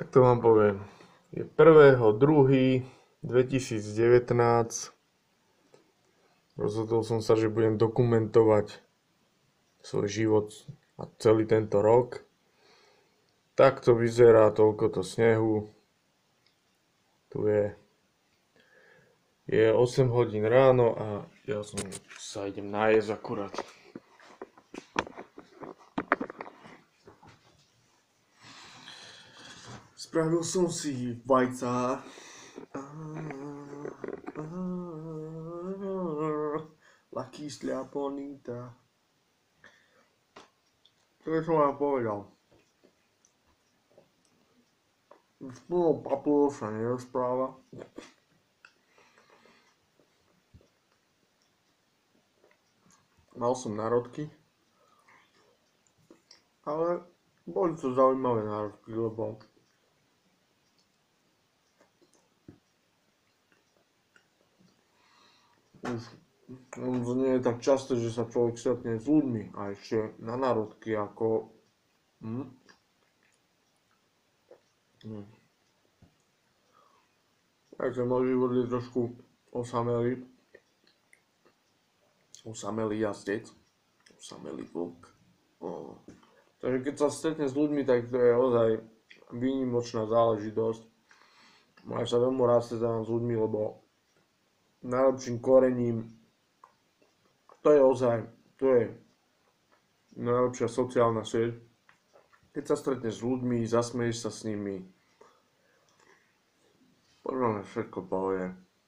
Tak to vám poviem. Je 1.2.2019. Rozhodol som sa, že budem dokumentovať svoj život a celý tento rok. Takto vyzerá toľkoto snehu. Tu je 8 hodín ráno a ja sa idem nájsť akurát. Spravil som si vajca. La Quislia bonita. Čo som vám povedal? S plnou papulou sa nerozpráva. Mal som národky, ale boli to zaujímavé národky, lebo to nie je tak často, že sa človek stretne s ľuďmi a ešte na národky ako Takže môj život je trošku osamelý jazdec, osamelý vlk. Takže keď sa stretne s ľuďmi, tak to je ozaj výnimočná záležitosť. Ja sa veľmi rád stretávam s ľuďmi, lebo najlepším korením to je najlepšia sociálna sieť. Keď sa stretneš s ľuďmi, zasmeješ sa s nimi, podľa mňa všetko pohode.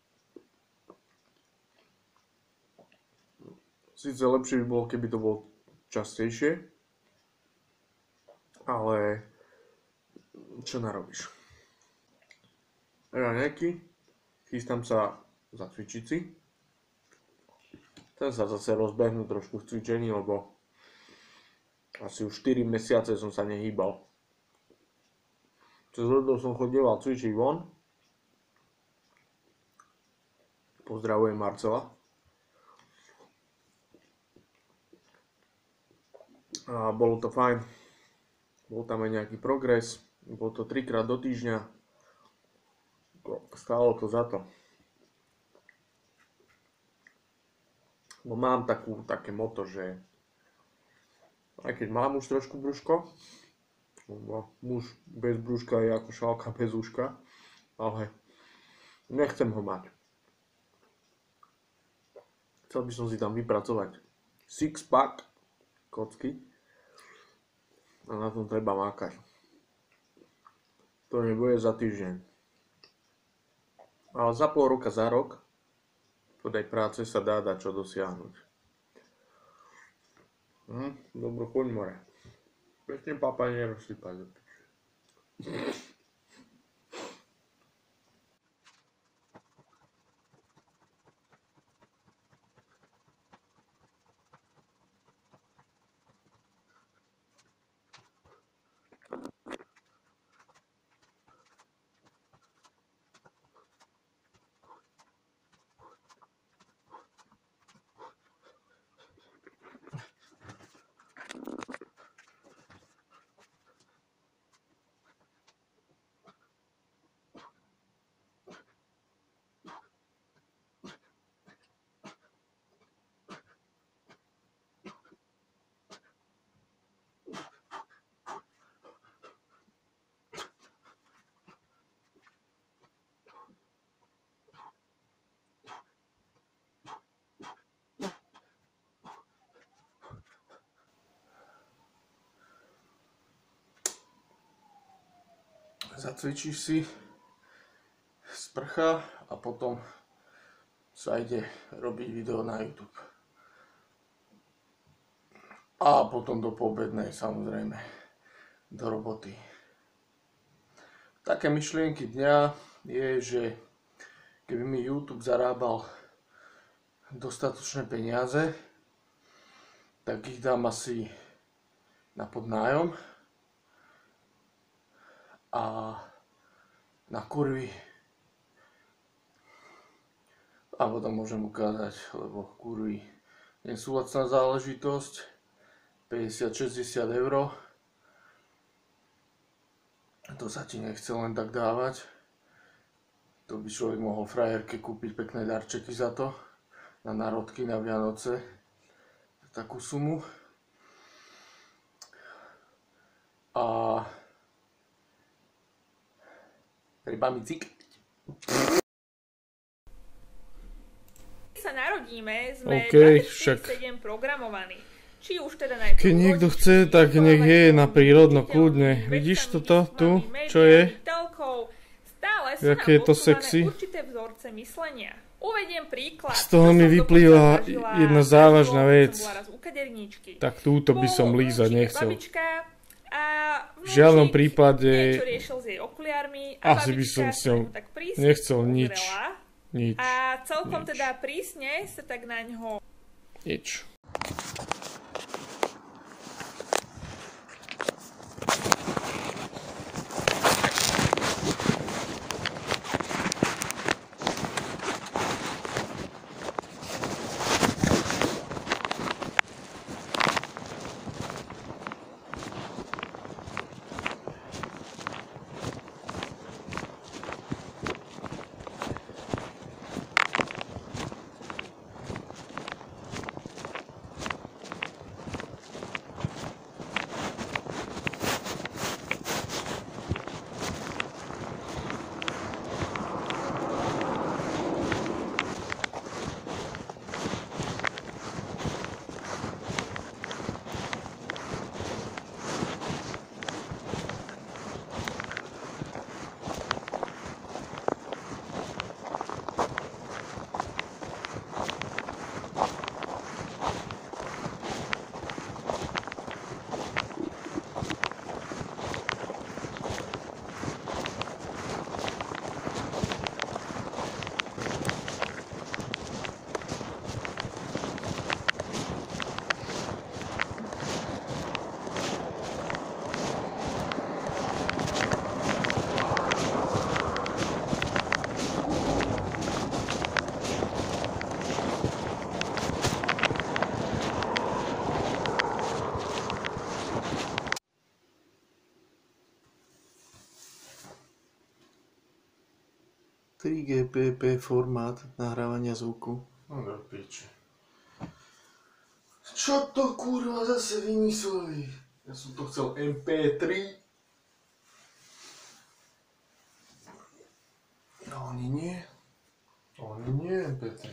Sice lepšie by bolo, keby to bolo častejšie, ale čo narobíš? Ja nejaký, chystám sa zacvičiť si. Chcem sa zase rozbehnúť trošku v cvičení, lebo asi už 4 mesiace som sa nehýbal. Cez leto som chodieval cvičiť von. Pozdravujem Marcela. A bolo to fajn. Bol tam aj nejaký progres. Bolo to 3-krát do týždňa. Stálo to za to. No mám také moto, že aj keď mám už trošku brúško, lebo muž bez brúška je ako šálka bez uška, ale nechcem ho mať. Chcel by som si tam vypracovať six-pack kocky a na tom treba mákať. To nebude za týždeň. Ale za pol roka, za rok podaj práce sa dá čo dosiahnuť. Dobro, choď more. Pekne papa nerozsypať do piče. Zacvičíš si, sprcha a potom sa ide robiť video na YouTube. A potom do poobednej, samozrejme, do roboty. Také myšlienky dňa je, že keby mi YouTube zarábal dostatočné peniaze, tak ich dám asi na podnájom a na kurvy. A potom môžem ukázať, lebo kurvy nie sú lacná záležitosť. 50-60 eur. To sa ti nechce len tak dávať. To by človek mohol frajerke kúpiť pekné darčeky za to. Na národky, na Vianoce. Takú sumu. A treba mi cik. Sa narodíme, sme OK, však 7 programovaní. Či už teda najprv keď niekto chce, tak nech je na prírodno kľudne. Vidíš toto tu? Čo je? Stále sú Jaké je nám to podsúvané sexy? určité vzorce myslenia. Uvediem príklad. Z toho mi vyplýva jedna závažná vec. Tak Tak túto by som lízať nechcel. V žiadnom prípade asi by som s ňou nechcel nič. Nič. A celkom Nič. teda prísne sa tak na ňo Nič. GPP formát nahrávania zvuku. No do piče. Čo to kurva zase vymysleli? Ja som to chcel MP3. No oni nie. Oni nie MP3.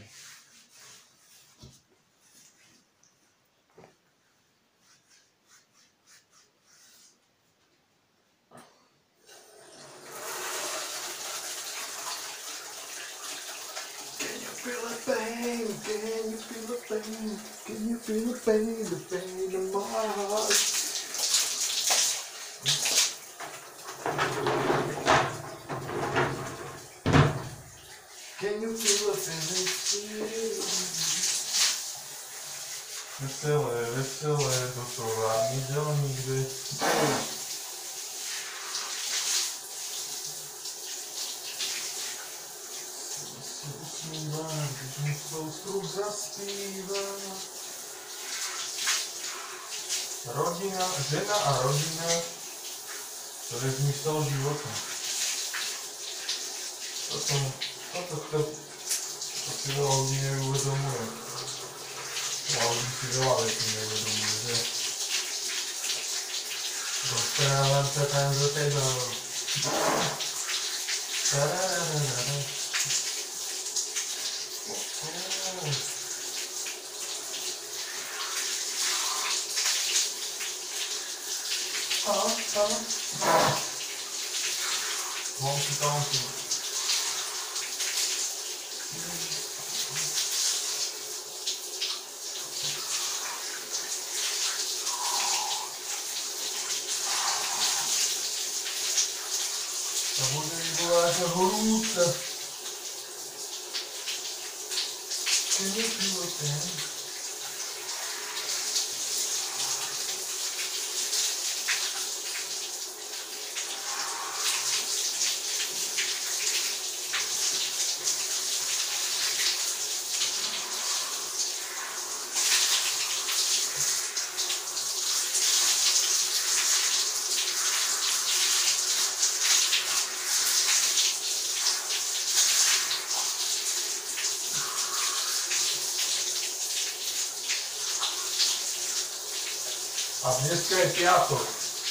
Can you feel the pain? Can you feel the pain? The pain in my heart. Can you feel the pain? Veselé, veselé, toto hlavný delník, veď. Keď mi svoj struh zaspíva. Rodina, žena a rodina, to je zmysel života. Toto si veľa ľudí neuvedomuje. Veľa ľudí si veľa vecí neuvedomuje, že? Dostávam sa tam za teba. Tarararara. Honky tonky. A bude mi bola taká horúca. Can you feel it then? A dneska je piatok.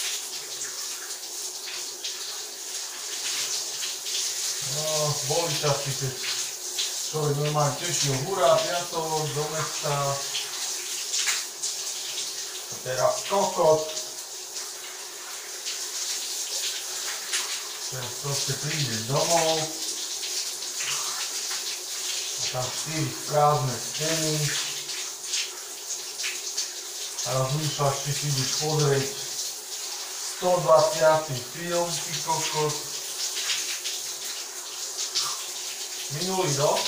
No, boli časy, keď človek normálne tešil, hurá, piatok, do mesta. A teraz kokot. Teraz proste prídeš domov. A tam 4 prázdne steny. A rozmýšľaš, či si ideš pozrieť 120. film, ty kokot. Minulý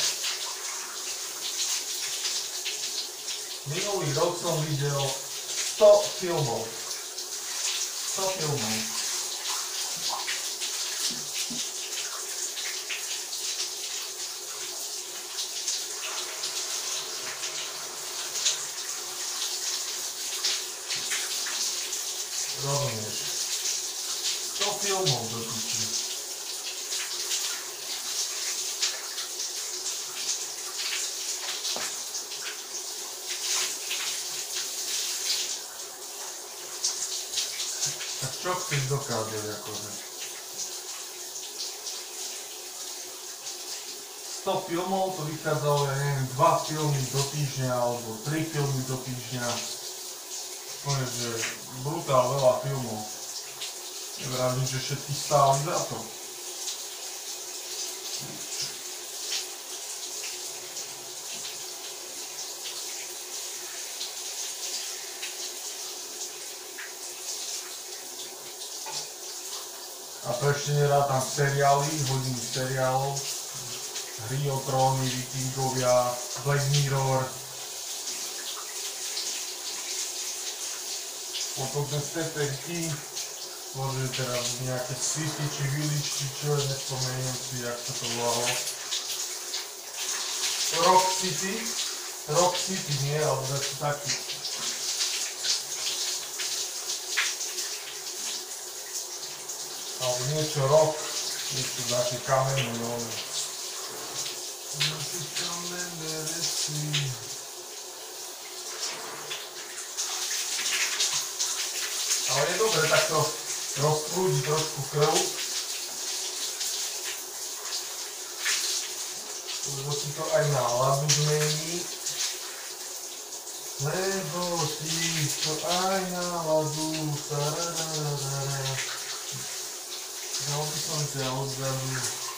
rok som videl 100 filmov. 100 filmov. Rozumieš? 100 filmov do piči. Tak čo chceš dokázať akože? 100 filmov to vychádzalo, ja neviem, 2 filmy do týždňa alebo 3 filmy do týždňa. Poviem, že brutál veľa filmov. Nevravím, že všetky stáli za to. A to ešte nerátam seriály, hodiny seriálov. Hry o tróny, Vikingovia, Black Mirror. Potom ten Stephen King, môže teraz nejaké City či Village či čo, nespomeniem si, jak sa to volalo. Rock City nie, alebo niečo taký. Alebo niečo rock, niečo také kamenné, no. Naše kamenné veci. Ale je dobre takto rozprúdiť trošku krv. Lebo si to aj náladu zmení. Lebo si to aj náladu. Dal by som ťa odzadu.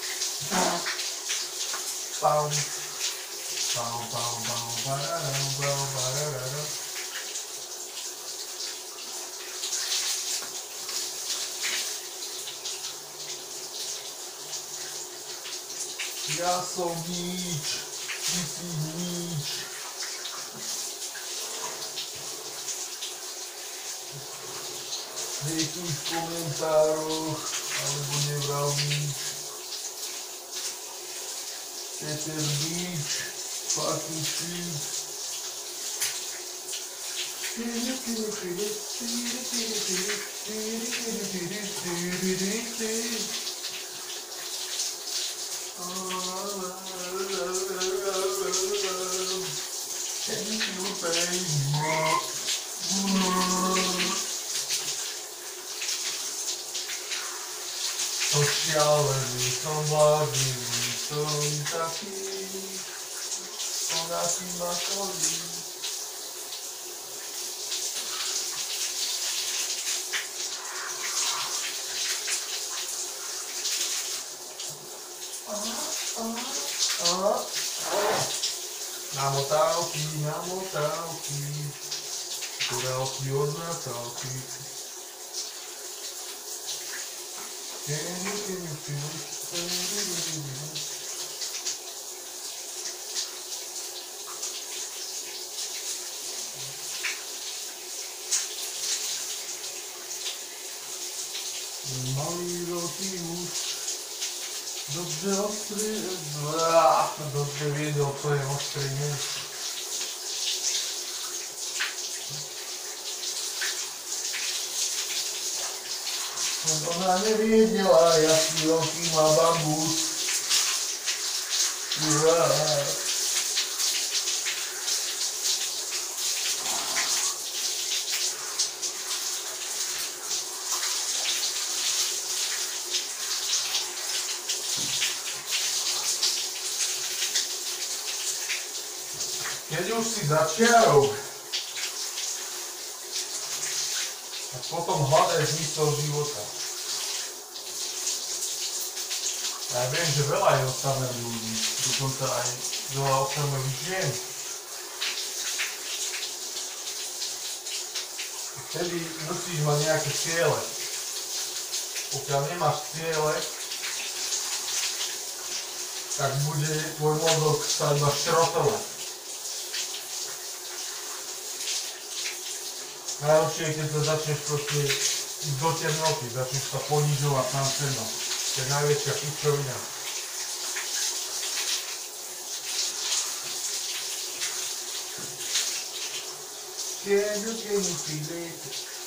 Pam. Pam, pam, pam, pararam, pam, pararam. Ja som nič, ty si nič. Hejtuj v komentároch, alebo nevral nič. Peter Beach, fucking shit. To šialený, som vážny, som taký, ona si ma chodí. Namotávky, korálky od Natálky. Malý veľký muž, dobře ostrý, dobře věděl, co je ostrý muž. Ona nevěděla, jaký velký má bambus. Keď už si začiarok, tak potom hľadaj zmysel života. Ja viem, že veľa je osamelých ľudí, dokonca aj veľa osamelých žien. Vtedy musíš mať nejaké ciele. Pokiaľ nemáš ciele, tak bude tvoj mozog sa iba šrotovať. Najhoršie je, keď sa začneš proste ísť do temnoty, začneš sa ponižovať sám seba. To je najväčšia pičovina. Can you feel it?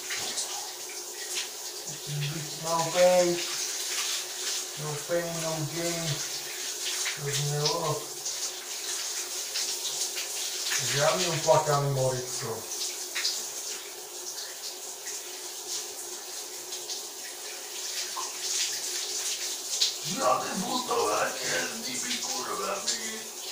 No pain, no gain. Rozumelo? Žiadny uplakaný Moricko. Žiadne butovanie s nimi kurvami.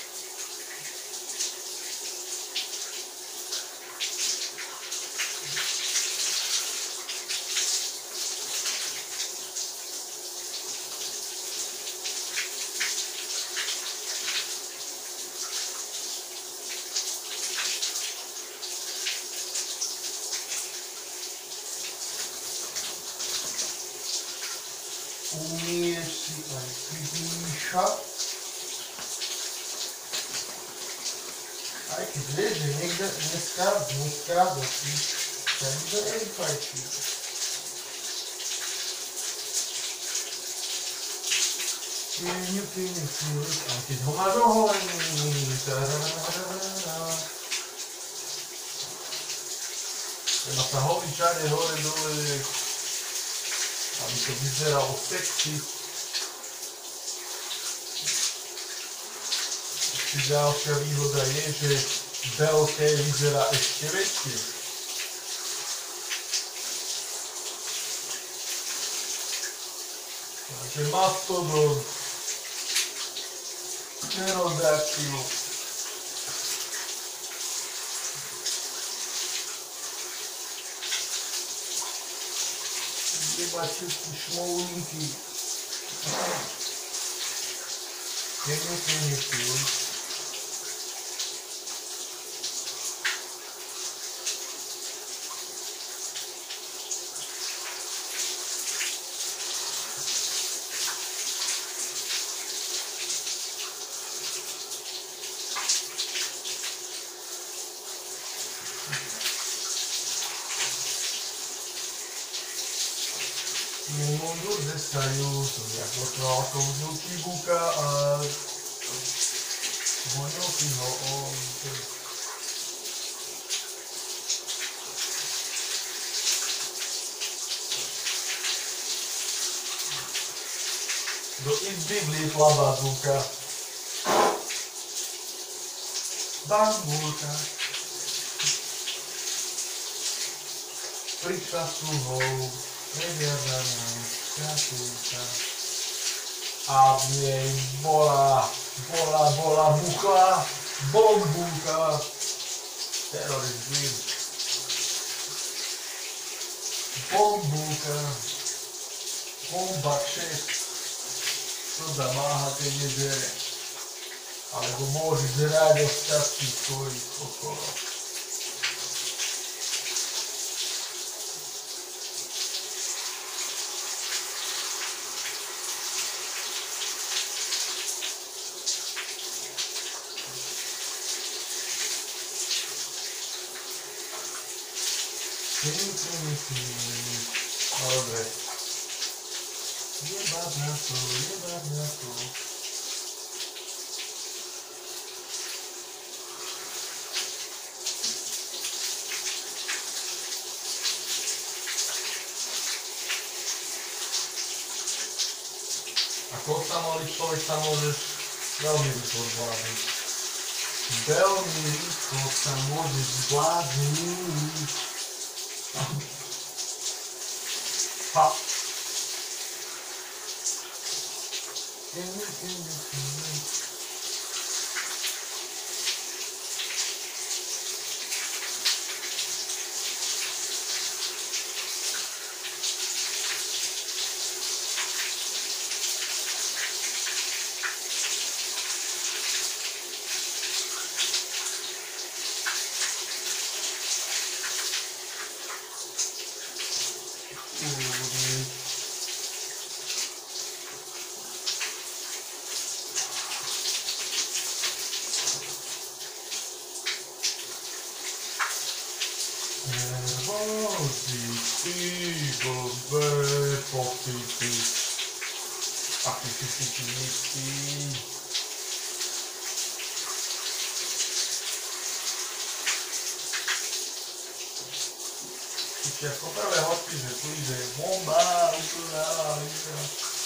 Umieš si aj pridýšať. Aj keď vieš, že niekde dneska do tých tebe fajčí. A keď ho máš oholený, treba sa holiť všade hore dole, aby to vyzeralo sexy. Ďalšia výhoda je, že veľké vyzerá ešte väčšie. Takže mastodon, pterodactyl. Jebačivky, šmoulinky. Pekne. Mundo zestajú, som ako trálkou z Lukibuka a voňokyho oľte. Do izby vliepla bazúka. Bambulka. Prišla s sluhou. Neviazaná škatulka a v nej bola buchla bombulka. Terorizm. Bombulka. Bomba 6. Čo zamáha, keď nežere. Alebo môže žrať ostatných svojich okolo. No dobre. Jebať na to. Ako osamelý človek sa môžeš veľmi rýchlo zvládnuť. Veľmi rýchlo sa môžeš zvládnuť. Ha. Nervozity, blbé pocity a ty si nistý. Ešte ako prvé hodky, že tu ide bomba, úplná línia.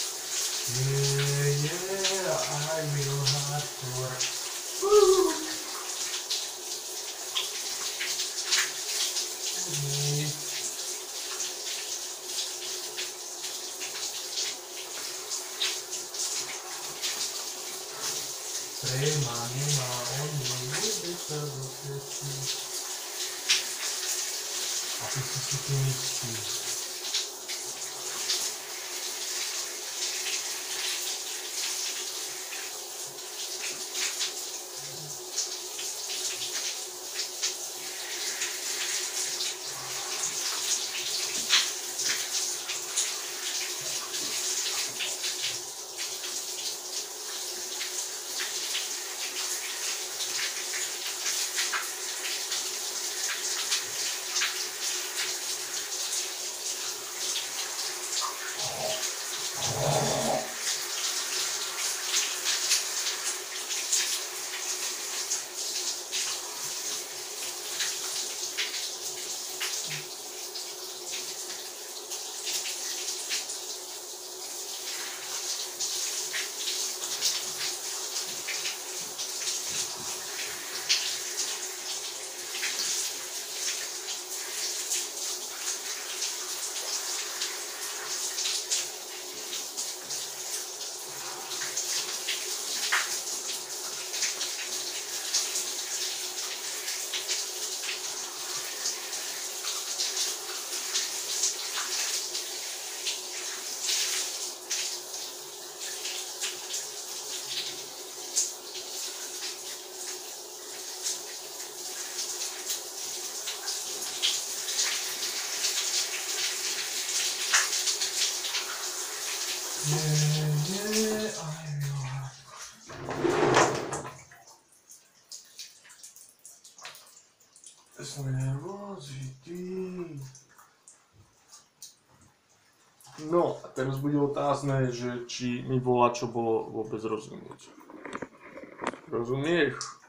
Yeah, I will hardcore. Tréma nemá, on nebude sa dosvedčiť. A ty si tým istý. No a teraz bude otázne, že či mi volá, čo bolo vôbec rozumieť. Rozumieš?